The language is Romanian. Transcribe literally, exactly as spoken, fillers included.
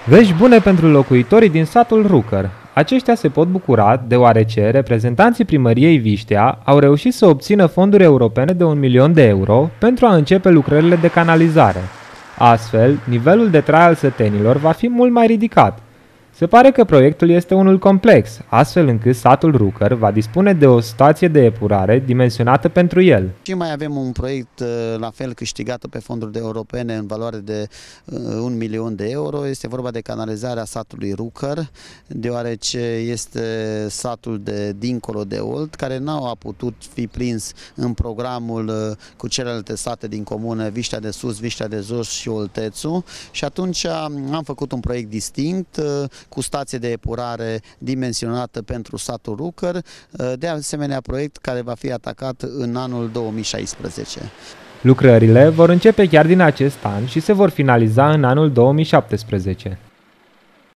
Vești bune pentru locuitorii din satul Rucăr. Aceștia se pot bucura deoarece reprezentanții primăriei Viștea au reușit să obțină fonduri europene de un milion de euro pentru a începe lucrările de canalizare. Astfel, nivelul de trai al sătenilor va fi mult mai ridicat. Se pare că proiectul este unul complex, astfel încât satul Rucăr va dispune de o stație de epurare dimensionată pentru el. Și mai avem un proiect la fel câștigat pe fonduri de europene în valoare de un milion de euro. Este vorba de canalizarea satului Rucăr, deoarece este satul de dincolo de Olt, care nu a putut fi prins în programul cu celelalte sate din comună, Viștea de Sus, Viștea de Jos și Oltețu. Și atunci am făcut un proiect distinct, cu stație de epurare dimensionată pentru satul Rucăr, de asemenea proiect care va fi atacat în anul două mii șaisprezece. Lucrările vor începe chiar din acest an și se vor finaliza în anul două mii șaptesprezece.